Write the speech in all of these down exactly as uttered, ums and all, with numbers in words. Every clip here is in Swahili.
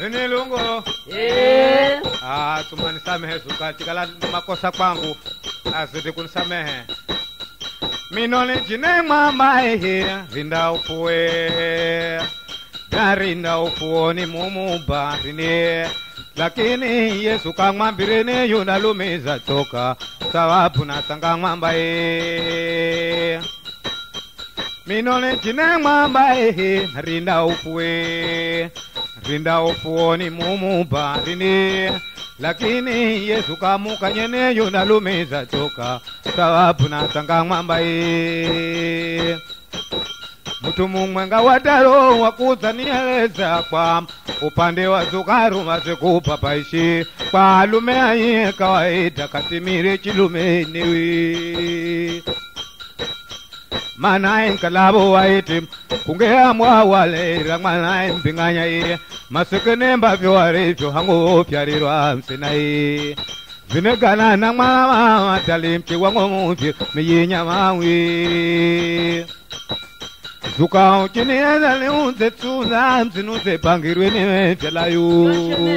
Nini lungo? Eh. Ah, tumanisamehe sukati kala makosa kwangu. Azidi kunisamehe. Minole jine mama ehe rinda ufuwe. Rinda ufuoni mumu barini. Lakini Yesu kamwambirene yuna lumiza toka. Sawabu na sanga mwambae. Minole jine mama ehe rinda ufuwe. Rinda ufuoni mumu barini. Lakini Yesu kamukanyene yuna lumiza toka. Sawabu na sanga mwambae. Mutu mumwenga wataro wakuzanieleza kwa upande wa Zukaru mazikupa paishi kwa lume aye kawaida katimire chilume niwi manae nkalabo waiti kungea mwa wale rangmanae mbinganya iye masikene mbavyo warevyo hango pyarirwa msinae vinegana na mama matalimchi wangomuvi miyinya mawi Zuka uchini eza ni unze tuna msinuze pangirwe ni mefelayu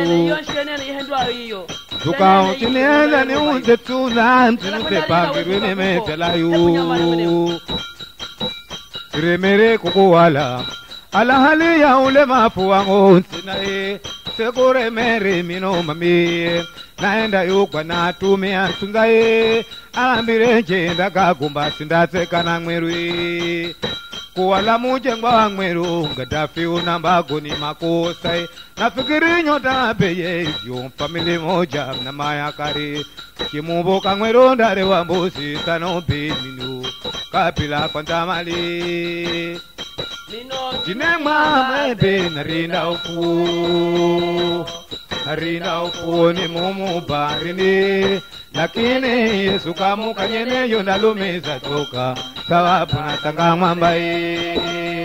Zuka uchini eza ni unze tuna msinuze pangirwe ni mefelayu Siremere kukuwala ala hali ya ule mafu wangu sinae Sekure mere mino mami naenda yukwa na tumia sungae Alambire jenda kakumba sindateka na mwerui Kuwala mujengwa wa mweru Gaddafi unambago ni makosai Nafikiri nyota peye Yung family moja na maya kari Kimuboka mweru ndare wa mbusi Tano pininu Kapila kwa tamali Jine mwamebe narinda ufu Narinda ufu ni mumu barini Lakini Yesu kamukanyene yuna lumiza toka Sawabu na sanga mwambae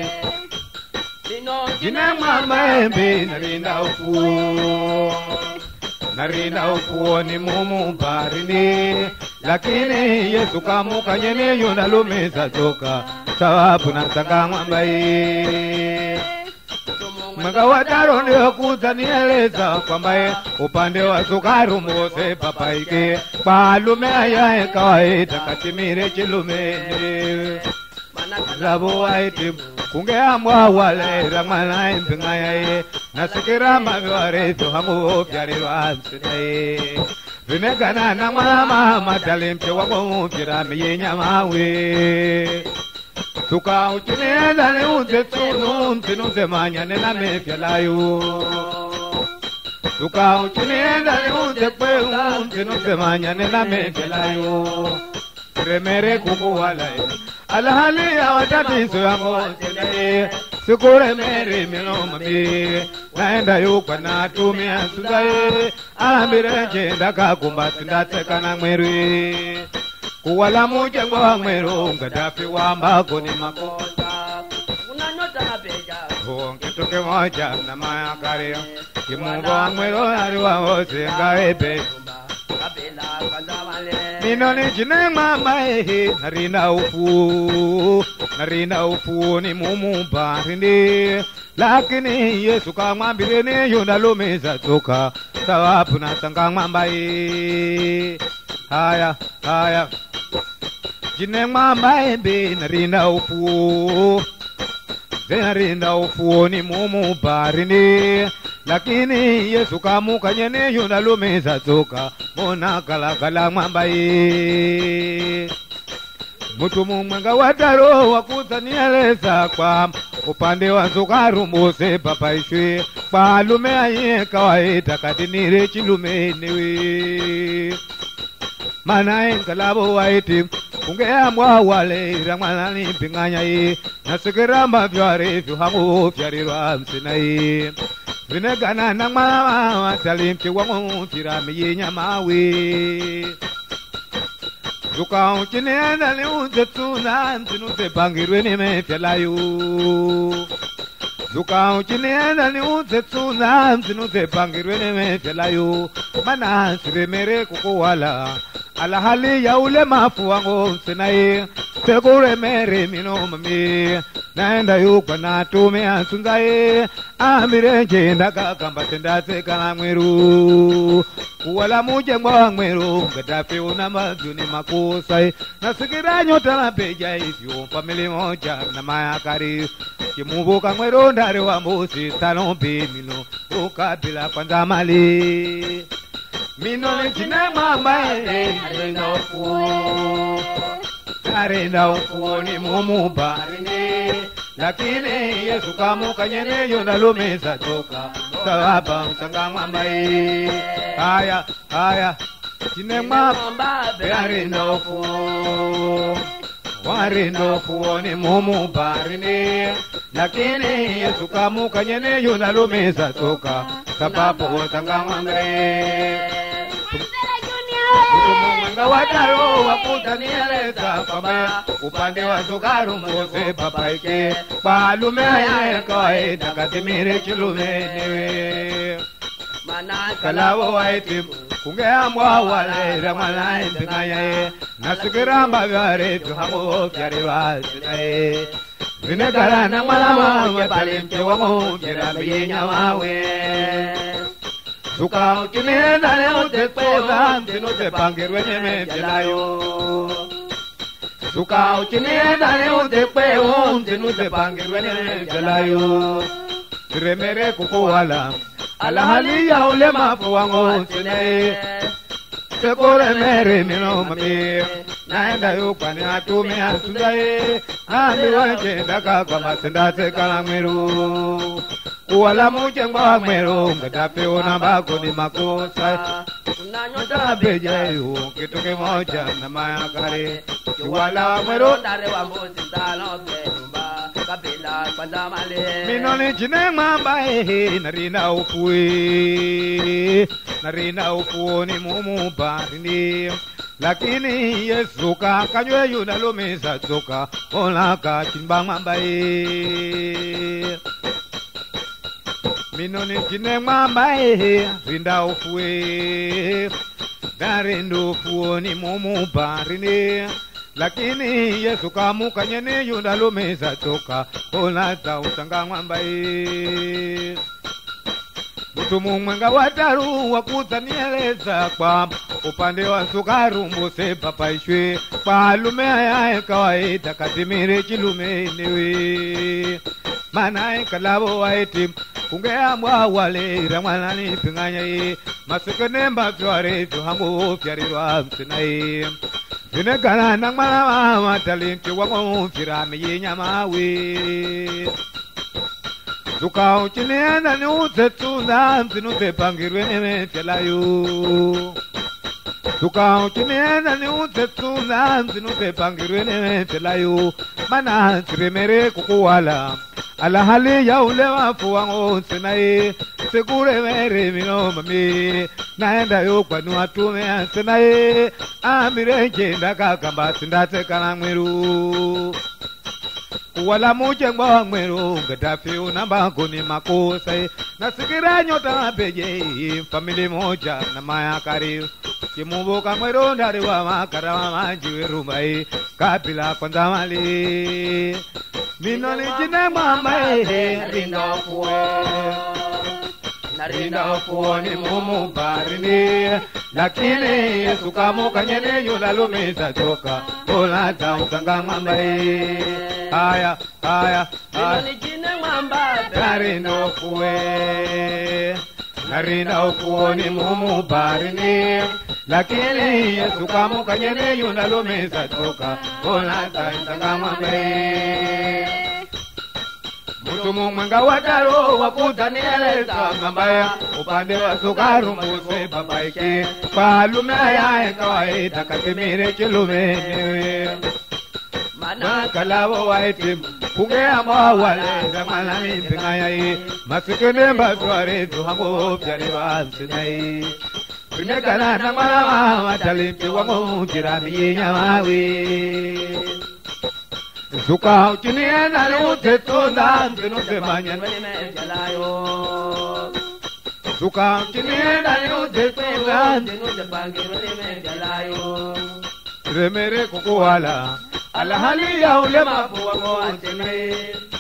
Jine mwamebe narinda ufu Narinda ufu ni mumu barini Lakini Yesu kamukanyene yuna lumiza toka Sawabu na sanga mwambae Mwanga wataro ndio kuzanieleza kwamba upande wa Zukaru mose papaike Palume ayae kawaita katimire chilumene Zabo waiti kungea mwa wale ramana impingaye Nasikira mabiwareto hamu pyarirwa msinaye Vinegana na mama matalimche wangu mpira miyinya mawe Tuka uchineza ni unze tunu msinuze manyane na mefyalayu Tuka uchineza ni unze kweu msinuze manyane na mefyalayu Siremere kukuwala alahali ya watatiso ya ngosinaye Sikure mere mino mami naenda yukwa na tumia sungaye Alambire jenda kakumba sindateka na mwerui Kuwala mujengwa wa mweru Gaddafi wambako ni makosa Unanyota hapeja Honge toke moja na maya kare Kimungo wa mweru ariwa hose ngaebe Nino ni jine mama ehe Narina ufu Narina ufu ni mumu barindi Lakini Yesu kamwambirene yuna lumiza toka Sawabu na sanga mwambae Haya, haya Jine mama ebe narinda ufu Narinda ufu ni mumu barini Lakini Yesu kamukanyene yuna lumiza toka Mona kala kala mwambae Mutu mumwenga wataro wakuzanieleza kwa upande wa Zukaru mose papaishwe Palume aye kawaita katinire chilume niwe Manae nkalabo waiti kungea mwa wale rangmanani pinganya ye Nasikira mbavyarevyo hangu pyarirwa msinaye Vinegana na mama watalimche wangu mpira miyinya mawe Zuka uchineza ni unze tuna msinuze pangirwe ni mefyalayu Zuka uchineza ni unze tuna msinuze pangirwe ni mefyalayu Mana siremere kukuwala ala hali ya ule mafu wangu msinaye Sekure mere mino mami naenda yuko na tume asunzaye amire jenda kakamba tendase kana mweru wala muje mwa mweru ngatafe una mazuni makosai nasikira nyota na peja isyo family moja na mayakari kimubuka mweru ndare wa mbusi salombe mino ukabila kwanza mali mino nikine mama endo ku arenda ukuoni mumubarine lakini Yesu kamukanyene yona lumeza toka sawaba msanga mwambaye haya haya kinema arenda uku warenda ukuoni mumubarine lakini Yesu kamukanyene yona lumeza toka sababu msanga mwambaye Mwanga wataro wakutanieleza kwamba upande wa Sukaru Mbose papaike palume ya kawaida katimire chilume niwe kalawo waiti kungeamwa wale ramala intinaye nasikiramba vyare tuhamu vyare wasinaye vinegara na malama wapalimke wamo kirambinya wawe Suka ukimenda leo tekpeva mtino tepangirwe nyeme mjelayo Suka ukimenda leo tekpeva mtino tepangirwe nyeme mjelayo Tiremere kukuwala ala hali ya ule mafu wangu sine Sekure mere mino mami naenda yukwani atume asundaye Nami wajenda kaka masendase kala mwiru Kuwala muje mwa mweru ngadape unambako ni makosa Unanyota beja yu kitu kimoja na mayakari Kuwala mweru ndare wa mbusi salombe mba kabila kwanza male Mino ni jine mamba ehe narina ufue Narina ufuoni mumubarini Lakini Yesu kakanywe yuna lumisa toka Ola kachimba mamba ehe Mino ni jine mamba ehe rinda ufue Darendo ufuoni mumubarini Lakini Yesu kamukanyene yuna lumisa toka Ola ta usanga mamba ehe Mutumu mwenga wataru wakutanieleza kwa upande wa Sukaru Mbose papaishwe palume ya kawaida katimire chilume niwe Manae kalabo waiti kungeamwa wale ramwanani pinganya masikene mbafyare tuhamu fyarirwa msinaye Vinegana na mwana matalinti wangu firame yenyamawe Suka uchinienda ni utetunda mtinu tepangirwe neme telayo Suka uchinienda ni utetunda mtinu tepangirwe neme telayo Mana tiremere kukuwala ala hali ya ule wafu wangu sinaye Sekure mere mino mami naenda yukwani watume sinaye Amire jenda kakamba sindate kana mwiru Kuwala muje mwa mweru ngadafi unambako ni makosa Nasikira nyota na peje family moja na mayakari Kimubuka mweru ndari wa makara wa majiwe rumbai Kabila kwanza mali Mino ni jine mama ehe rinda ufuwe Narinda ufuwe ni mumubarini Lakini Yesu kamukanyene yuna lumisa toka Ola ta usanga mamba ehe Haya, haya, haya Mino ni jine mamba Narinda ufuwe Narinda ufuwe ni mumubarini Lakini Yesu kamukanyene yuna lumisa toka Ola ta usanga mamba ehe Mutumu mwenga wataro wakutanieleza mambaya upande wa Sukaru Mbose papaike palume ya kawaida katimire chilume niwe Mana kalawo waiti kungeamwa wale ramala pingaya masikene mbafyare tuhamu fyariwa msinaye Vinegana na mwana matalinti wangu jirami yenyamawe Suka uchinienda ni utetunda mtinu temanyene Suka uchinienda ni utetunda mtinu Tiremere kukuwala ala hali ya ule mafu wangu sinaye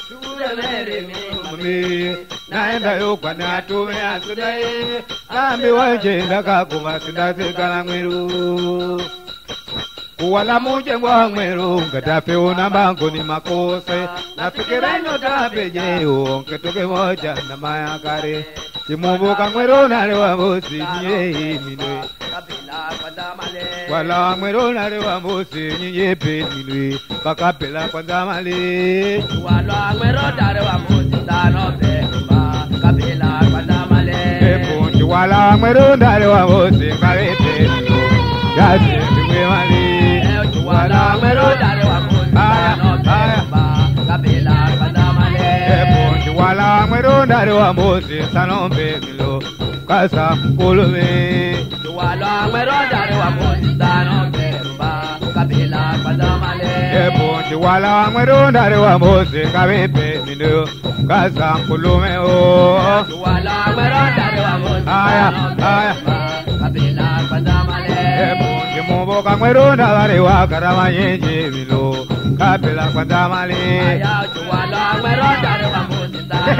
mere mi mami naenda yokwa na tumia sudai ambi waje ndaka kuma sindati kana mwiru wala muje ngwa mwiru ngatape una bango ni makose nafikira nyota peje onke moja na maya kare timumbuka mwiru nale wa bosi nye minwe kapila kwanza male wala mwiru nale wa bosi nye pe minwe bakapela kwanza male wala mwiru nale wa bosi tano pemba kapila kwanza male eponji wala mwiru nale wa bosi kare pe yati mwe male wala mwiru nale wa bosi tano pemba kapila kwanza male eponji wala mwiru nale wa bosi tano pemba kasa mkulwe wala mwiru nale wa bosi tano pemba kapila kwanza male eponji wala mwiru nale wa bosi kare pe mindo kasa mkulwe o wala mwiru nale wa bosi aya aya kapila kwanza male eponji mumbuka mwiru nale wa karama yenje milo kapila kwanza male aya wala mwiru nale wa bosi tano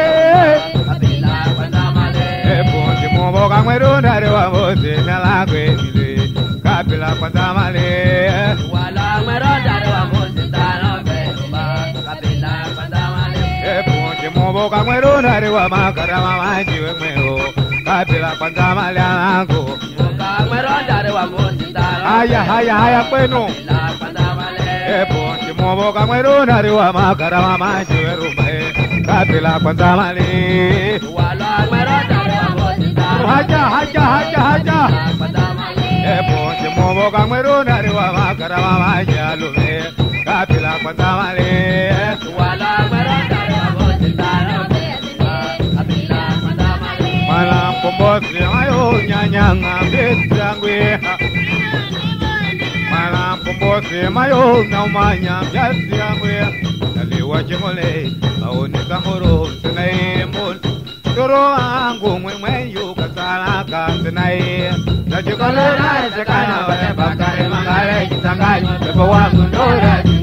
kapila kwanza male eponji mumbuka mwiru nale wa bosi nala kwe mile kapila kwanza male wala mwiru nale wa bosi tano pemba kapila kwanza male eponji mumbuka mwiru nale wa makarama manjiwe mweo kapila kwanza male ango mwiru nale wa bosi tano haya haya haya kwenu kapila kwanza male eponji mumbuka mwiru nale wa makarama manjiwe rume kapila kwanza male wala mwiru nale wa bosi tano haja haja haja haja kwanza male eponji mumbuka mwiru nale wa makarama manjalume kapila kwanza male wala mwiru nale wa bosi tano pemba kapila kwanza male mala mkombozi ayo nyanyanga mbesangwe mala mkombozi mayo naumanya byasiyangwe naliwa jengole aoneka ngoro senaye mol toro angu mwemwe yukasala kasenaye najikole na sekana bale bakare mangale kitangaji pepo wangu ndora